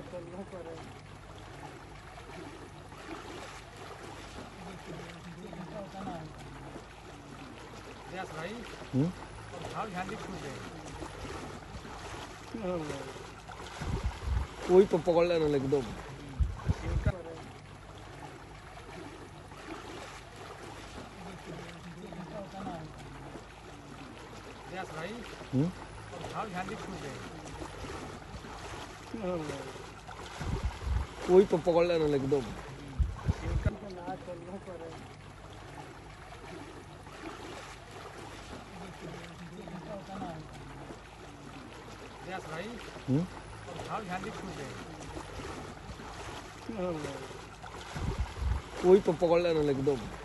चलना पड़ेगा। भाई वही तो पकड़ लेना एकदम। भाई वही तो पकड़ लेना एकदम। चलना पड़ेगा। भाई वही तो पकड़ लेना एकदम।